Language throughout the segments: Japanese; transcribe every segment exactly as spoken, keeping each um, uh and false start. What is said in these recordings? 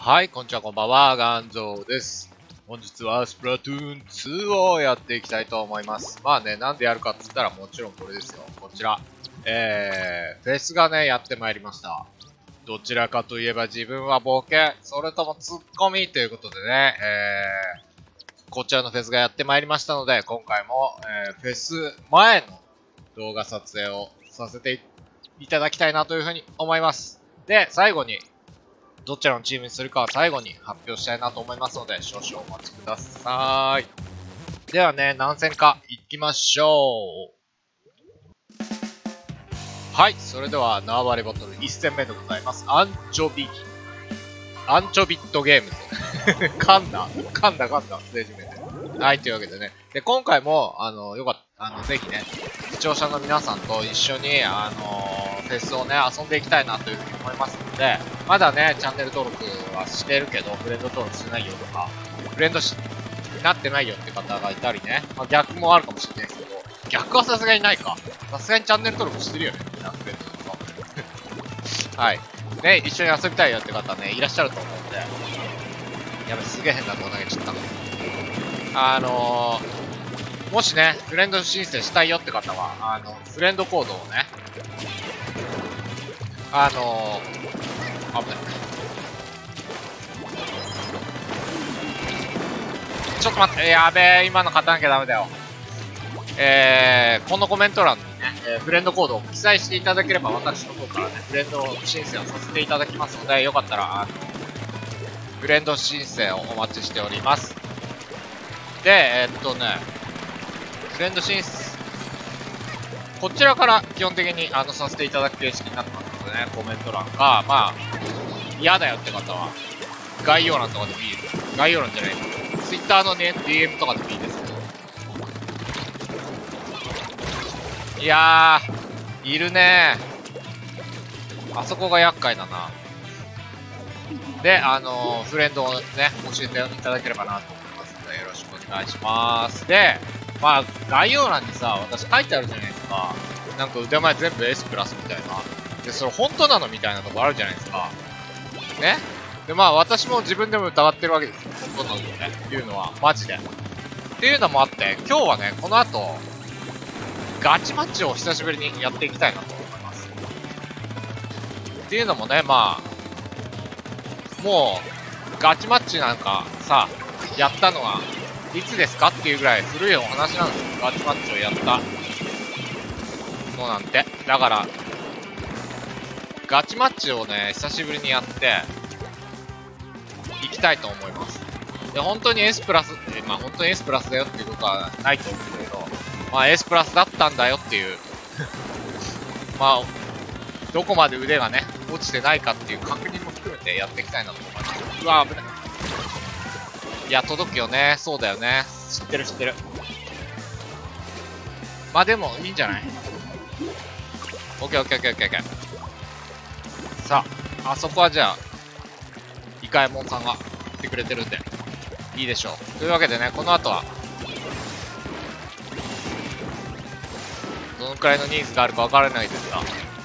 はい、こんにちは、こんばんは、ガンゾーです。本日はスプラトゥーンツーをやっていきたいと思います。まあね、なんでやるかって言ったらもちろんこれですよ。こちら。えー、フェスがね、やってまいりました。どちらかといえば自分はボケ、それともツッコミということでね、えー、こちらのフェスがやってまいりましたので、今回も、えー、フェス前の動画撮影をさせていただきたいなというふうに思います。で、最後に、どちらのチームにするかは最後に発表したいなと思いますので、少々お待ちください。ではね、何戦か行きましょう。はい、それでは縄張りバトルいち戦目でございます。アンチョビ、アンチョビットゲームズ。噛んだ噛んだ噛んだ、ステージ名で。はい、というわけでね。で、今回も、あの、よかった、あの、ぜひね、視聴者の皆さんと一緒に、あの、フェスをね、遊んでいきたいなというふうに思いますので、まだね、チャンネル登録はしてるけど、フレンド登録してないよとか、フレンドし、なってないよって方がいたりね、まあ、逆もあるかもしれないですけど、逆はさすがにないか。さすがにチャンネル登録してるよね、みんな、フレンドとか。はい。ね、一緒に遊びたいよって方ね、いらっしゃると思うんで、やべ、すげえ変なとこ投げちゃった。あのー、もしね、フレンド申請したいよって方は、あの、フレンドコードをね、あのー、危ない。ちょっと待って、やべえ、今の勝たなきゃダメだよ。えー、このコメント欄にね、えー、フレンドコードを記載していただければ、私の方からね、フレンド申請をさせていただきますので、よかったら、あの、フレンド申請をお待ちしております。で、えー、っとね、フレンド申請、こちらから基本的にあのさせていただく形式になってますのでね、コメント欄か、まあ、嫌だよって方は、概要欄とかでもいいです。概要欄じゃない、Twitter のね、ディーエム とかでもいいですけど。いやー、いるねー。あそこが厄介だな。で、あのー、フレンドをね、教えていただければなと思いますので、よろしくお願いします。で、まあ、概要欄にさ、私書いてあるじゃないですか。なんか腕前全部 S プラスみたいな。で、それ本当なのみたいなとこあるじゃないですか。ね。で、まあ、私も自分でも疑ってるわけですよ。本当なのね。っていうのは、マジで。っていうのもあって、今日はね、この後、ガチマッチを久しぶりにやっていきたいなと思います。っていうのもね、まあ、もう、ガチマッチなんかさ、やったのはいつですかっていうぐらい古いお話なんですよ。ガチマッチをやったのなんて。だから、ガチマッチをね、久しぶりにやって、いきたいと思います。で、本当に S プラス、えまあ本当に S プラスだよっていうことはないと思うんだけど、まあ S プラスだったんだよっていう、まあ、どこまで腕がね、落ちてないかっていう確認も含めてやっていきたいなと思います。うわ、危ない。いや、届くよね。そうだよね。知ってる知ってる。まあでも、いいんじゃない？オッケーオッケーオッケーオッケーオッケー。さあ、あそこはじゃあ、イカエモンさんが来てくれてるんで、いいでしょう。というわけでね、この後は、どのくらいのニーズがあるかわからないですが、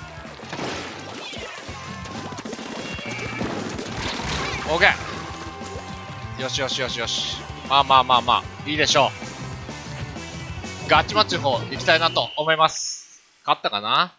オッケー。よしよしよしよし。まあまあまあまあ、いいでしょう。ガチマッチの方行きたいなと思います。勝ったかな？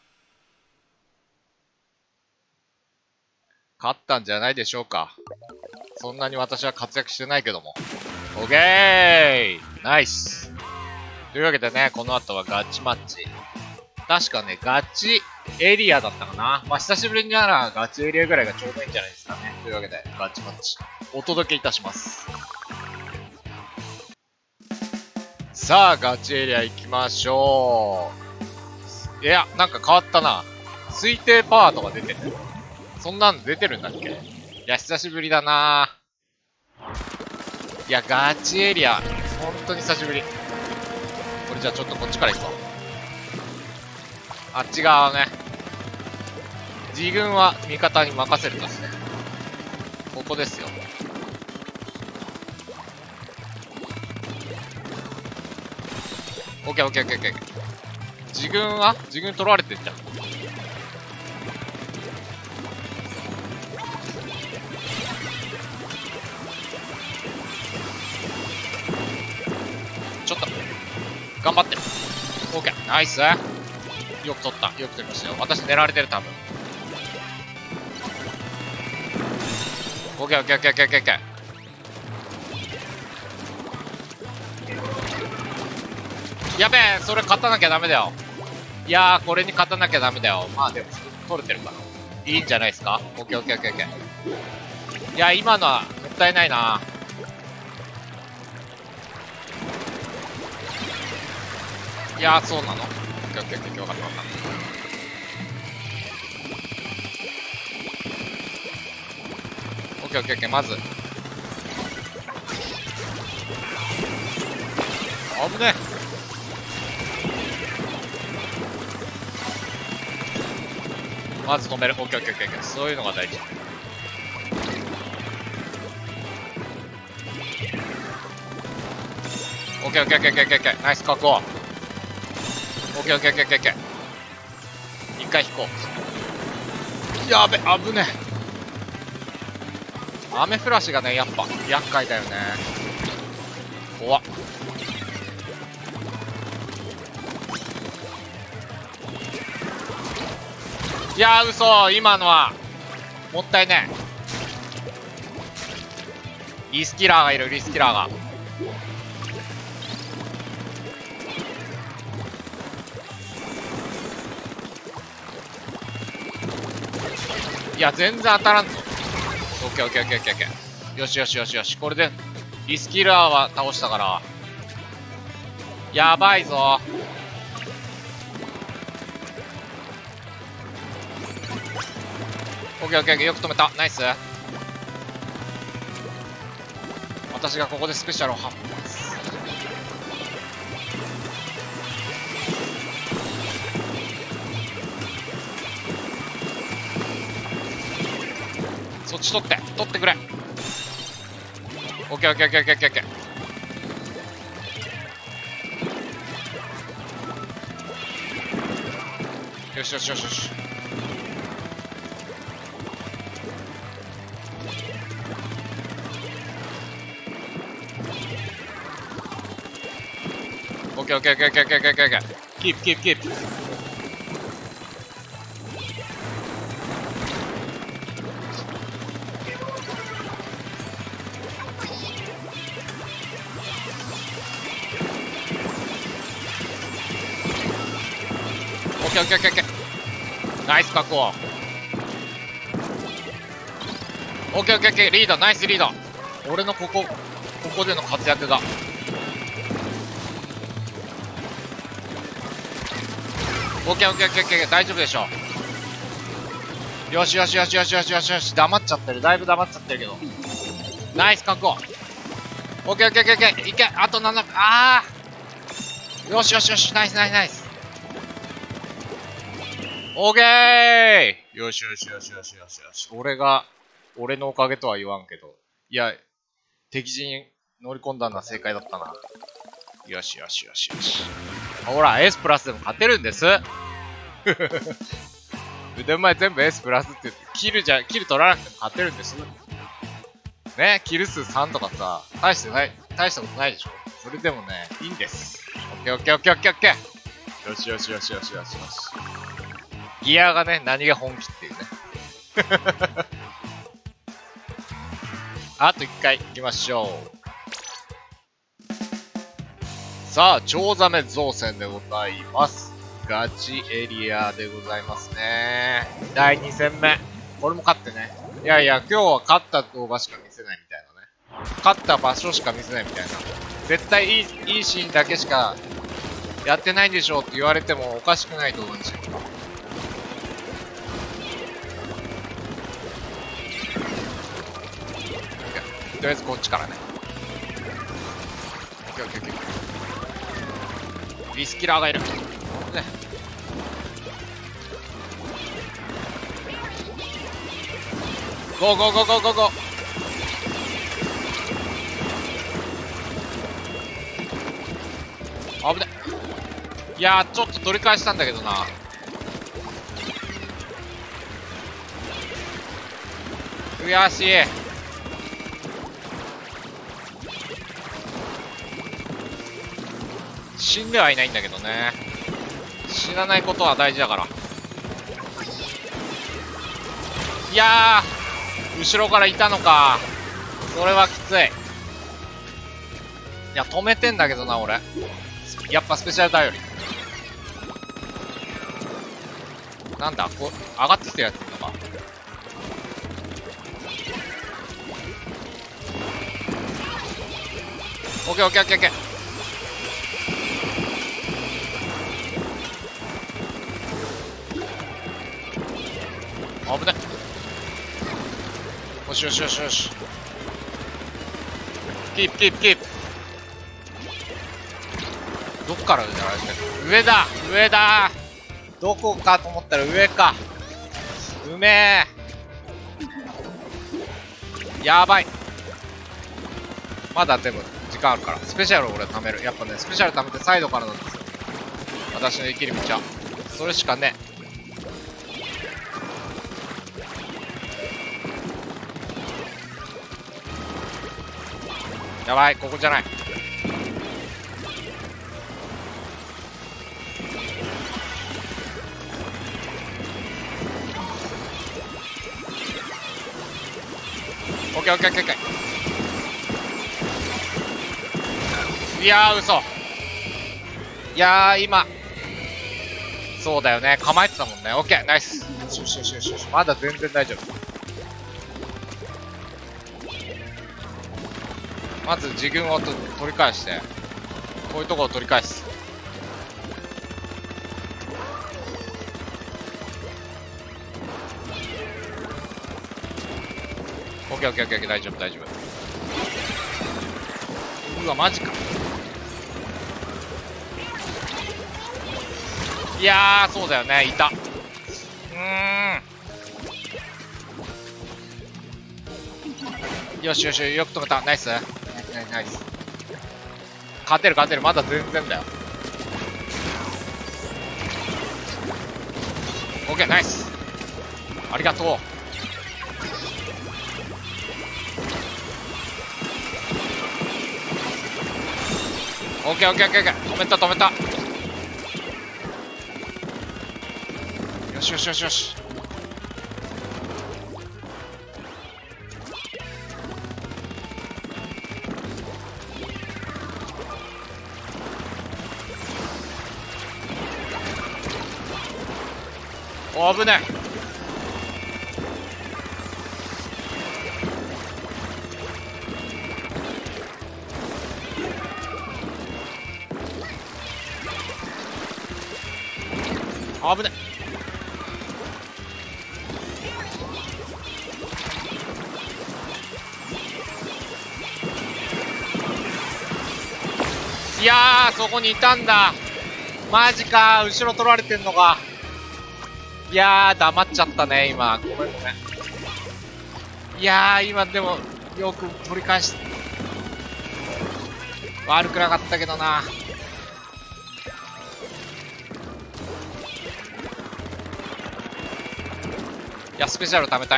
勝ったんじゃないでしょうか。そんなに私は活躍してないけども。オッケー！ナイス！というわけでね、この後はガチマッチ。確かね、ガチエリアだったかな。まあ、久しぶりにならガチエリアぐらいがちょうどいいんじゃないですかね。というわけで、ガチマッチ。お届けいたします。さあ、ガチエリア行きましょう。いや、なんか変わったな。推定パワーとか出てる。そんなん出てるんだっけ？いや、久しぶりだな。いや、ガチエリア。本当に久しぶり。これじゃあちょっとこっちから行こう。あっち側ね。自軍は味方に任せるとして。ここですよ。オッケーオッケーオッケーオッケー。自軍は自軍取られてんじゃん。 ナイス。よく取った。よく取りましたよ。私狙われてる、多分。オッケーオッケーオッケーオッケーオッケーオッケー。やべえ、それ勝たなきゃダメだよ。いやー、これに勝たなきゃダメだよ。まあでも、取れてるから。いいんじゃないですか。オッケーオッケーオッケーオッケー。いや、今のはもったいないな。いやー、そうなの。オッケーオッケーオッケー、よかったよかった。オッケーオッケーオッケー、まず。危ねえ。まず止める。オッケーオッケーオッケーオッケー。そういうのが大事。オッケーオッケーオッケーオッケーオッケー。ナイス確保。オッケーオッケーオッケーオッケーオッケー。一回引こう。やべ、危ねえ。雨フラッシュがね、やっぱ厄介だよね。怖っ。いやー、嘘。今のはもったいねえ。リスキラーがいる。リスキラーが。いや、全然当たらんぞ。オッケーオッケーオッケーオッケーオッケー。よしよしよしよし。これでリスキラーは倒したから。やばいぞ。オッケーオッケーオッケー。よく止めた。ナイス。私がここでスペシャルを発揮します。そっち取って取ってくれ。オッケーオッケーオッケーオッケーオッケーオッケー。よしよしよしよし。オッケーオッケーオッケーオッケーオッケーオッケーオッケー。キープキープキープ。オッケーオッケーオッケーオッケー。ナイス確保。オッケーオッケーオッケー。リード、ナイスリード。俺のここここでの活躍が。オッケーオッケーオッケーオッケー。大丈夫でしょう。よしよしよしよしよしよしよし。黙っちゃってる。だいぶ黙っちゃってるけど。ナイス確保。オッケーオッケーオッケーオッケー。いけ。あとなな。ああ。よしよしよし。ナイスナイスナイス。オッケー。よしよしよしよしよしよし。俺が、俺のおかげとは言わんけど。いや、敵陣に乗り込んだのは正解だったな。よしよしよしよし。ほら、S プラスでも勝てるんです。腕前全部 S プラスって言って、キルじゃ、キル取らなくても勝てるんです。ね、キル数さんとかさ、大してない、大したことないでしょ。それでもね、いいんです。オッケーオッケーオッケーオッケーオッケー。よしよしよしよしよしよし。ギアがね、何が本気っていうね。あといっかい行きましょう。さあ、チョウザメ造船でございます。ガチエリアでございますね。だいに戦目。これも勝ってね。いやいや、今日は勝った動画しか見せないみたいなね。勝った場所しか見せないみたいな。絶対いい、いいシーンだけしかやってないんでしょうって言われてもおかしくない動画にしよう。とりあえずこっちからね。オッケーオッケーオッケー。リスキラーがいる。ね。ゴーゴーゴーゴーゴーゴー。危ね。いやー、ちょっと取り返したんだけどな。悔しい。死んではいないんだけどね。 死なないことは大事だから。いやー、後ろからいたのか。それはきつい。いや、止めてんだけどな、俺。やっぱスペシャル頼り。なんだ、こう、上がってきたやついるのか。オッケーオッケーオッケーオッケー。危ない。よしよしよしよし。キープキープキープ。どっからじゃないですか。上だ上だ。どこかと思ったら上か。うめえ。やばい。まだでも時間あるから。スペシャルを俺貯める。やっぱね、スペシャル貯めてサイドからなんですよ。私の生きる道は。それしかね。やばい、ここじゃない。オッケーオッケーオッケーオッケー。いやー、嘘。いやー、今。そうだよね。構えてたもんね。オッケー、ナイス。よしよしよしよしよし。まだ全然大丈夫。まず自軍をと取り返して、こういうところを取り返す。オッケーオッケーオッケーオッケー、大丈夫大丈夫。うわ、マジか。いやー、そうだよね、いた。うーん。よしよし、よく止めた。ナイスナイスナイスナイス。勝てる勝てる、まだ全然だよ。オッケー、ナイス。ありがとう。オッケーオッケーオッケーオッケー。止めた止めた。よしよしよしよし。お、危ねえ。危ねえ。いやー、そこにいたんだ。マジか、後ろ取られてんのか。いやー、黙っちゃったね、今。ごめんごめん。いやー、今でも、よく取り返し、悪くなかったけどな。いや、スペシャル貯めたい。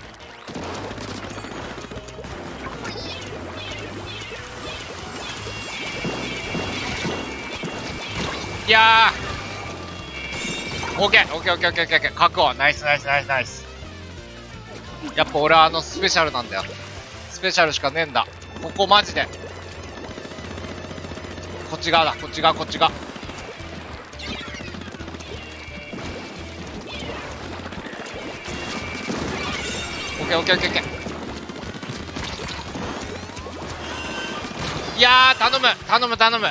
いやー、オッケーオッケーオッケーオッケーオッケー。確保。ナイスナイスナイスナイス。やっぱ俺はあのスペシャルなんだよ。スペシャルしかねえんだ。ここマジで。こっち側だ、こっち側、こっち側。オッケーオッケーオッケーオッケー。いやー、頼む頼む頼む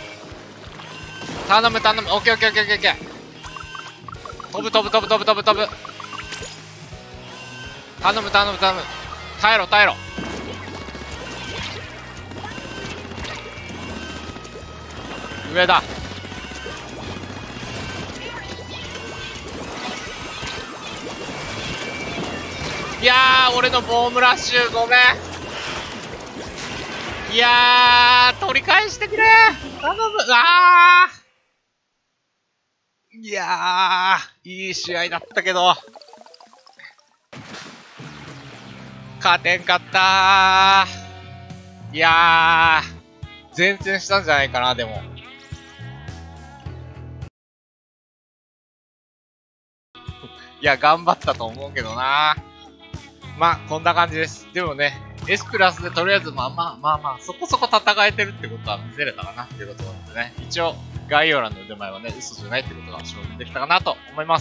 頼む頼む。オッケーオッケーオッケーオッケー。飛ぶ飛ぶ飛ぶ飛ぶ飛ぶ飛ぶ。頼む頼む頼む。耐えろ耐えろ。上だ。いやー、俺のボームラッシュごめん。いやー、取り返してくれ。頼む。あー、いやー、いい試合だったけど勝てんかったー。いやー、善戦したんじゃないかな。でもや、頑張ったと思うけどな。まあ、こんな感じです。でもね、S プラスでとりあえず、まあまあまあまあ、そこそこ戦えてるってことは見せれたかなっていうことなんでね。一応、概要欄の腕前はね、嘘じゃないってことが証明できたかなと思います。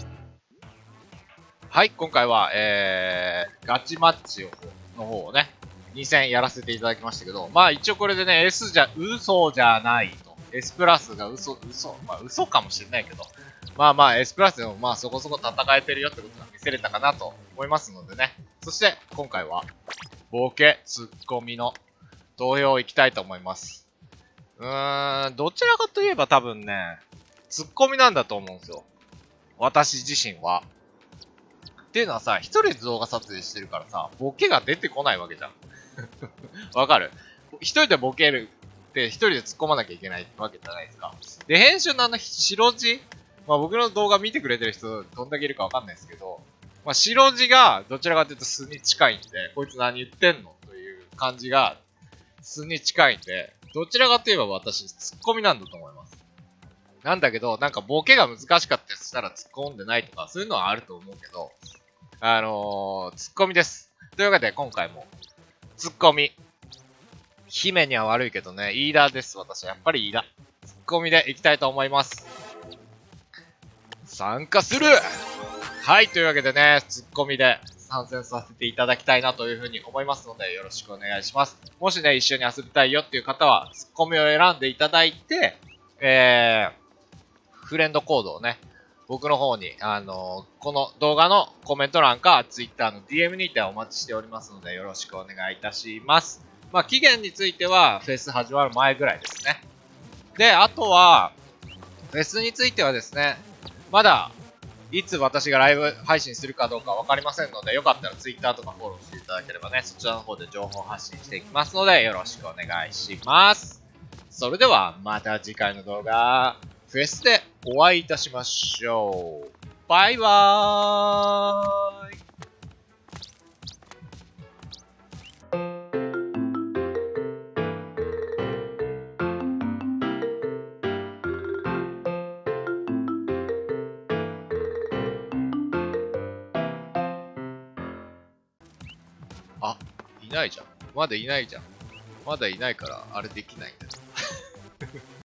はい、今回は、えー、ガチマッチの方をね、に戦やらせていただきましたけど、まあ一応これでね、S じゃ、嘘じゃないと。S プラスが嘘、嘘、まあ嘘かもしれないけど、まあまあ S プラスでもまあそこそこ戦えてるよってことが見せれたかなと思いますのでね。そして今回は、ボケ、ツッコミの投票いきたいと思います。うーん、どちらかといえば多分ね、ツッコミなんだと思うんですよ。私自身は。っていうのはさ、一人で動画撮影してるからさ、ボケが出てこないわけじゃん。わかる？一人でボケるって一人で突っ込まなきゃいけないわけじゃないですか。で、編集のあの白字、まあ僕の動画見てくれてる人どんだけいるかわかんないですけど、まあ白字がどちらかというと素に近いんで、こいつ何言ってんのという感じが素に近いんで、どちらかといえば私ツッコミなんだと思います。なんだけど、なんかボケが難しかったりしたら突っ込んでないとか、そういうのはあると思うけど、あのー、ツッコミです。というわけで今回も、ツッコミ。姫には悪いけどね、飯田です、私は。やっぱり飯田。ツッコミでいきたいと思います。参加する！はい、というわけでね、ツッコミで参戦させていただきたいなというふうに思いますので、よろしくお願いします。もしね、一緒に遊びたいよっていう方は、ツッコミを選んでいただいて、えー、フレンドコードをね、僕の方に、あのー、この動画のコメント欄か Twitter の ディーエム にてお待ちしておりますのでよろしくお願いいたします。まあ、期限についてはフェス始まる前ぐらいですね。で、あとは、フェスについてはですね、まだ、いつ私がライブ配信するかどうかわかりませんので、よかったら Twitter とかフォローしていただければね、そちらの方で情報発信していきますので、よろしくお願いします。それでは、また次回の動画、フェスでお会いいたしましょう。バイバーイ。あ、いないじゃん。まだいないじゃん。まだいないから、あれできないんだよ。